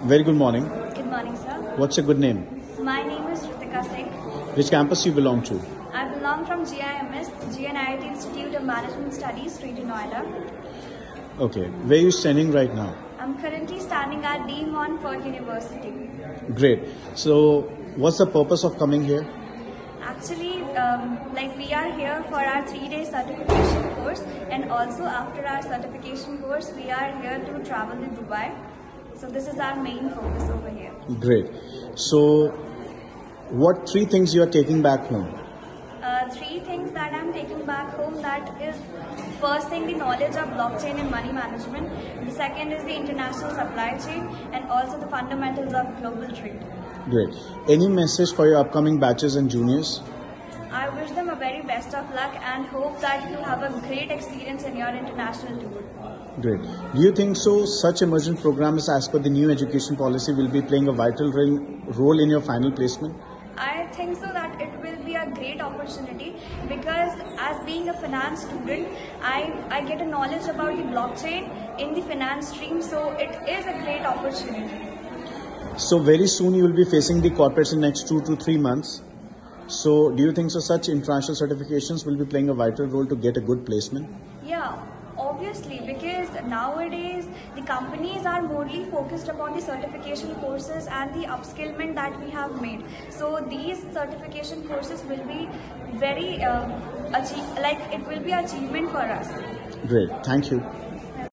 Very good morning. Good morning, sir. What's your good name? My name is Ritika Singh. Which campus you belong to? I belong from GIMS, GNIT Institute of Management Studies, Street in Noida. Okay. Where are you standing right now? I'm currently standing at Dean Montfort University. Great. So, what's the purpose of coming here? Actually, we are here for our 3-day certification course, and also after our certification course, we are here to travel to Dubai. So this is our main focus over here. Great. So, what 3 things you are taking back home? 3 things that I'm taking back home, that is, first thing, the knowledge of blockchain and money management. The second is the international supply chain, and also the fundamentals of global trade. Great. Any message for your upcoming batches and juniors? I wish them a very best of luck and hope that you have a great experience in your international tour. Great. Do you think so such emergent programs as per the new education policy will be playing a vital role in your final placement? I think so that it will be a great opportunity, because as being a finance student, I get a knowledge about the blockchain in the finance stream, so it is a great opportunity. So very soon you will be facing the corporates in next 2 to 3 months. So do you think so such international certifications will be playing a vital role to get a good placement? Yeah, obviously, because nowadays the companies are morely focused upon the certification courses and the upskillment that we have made. So these certification courses will be very it will be achievement for us. Great. Thank you.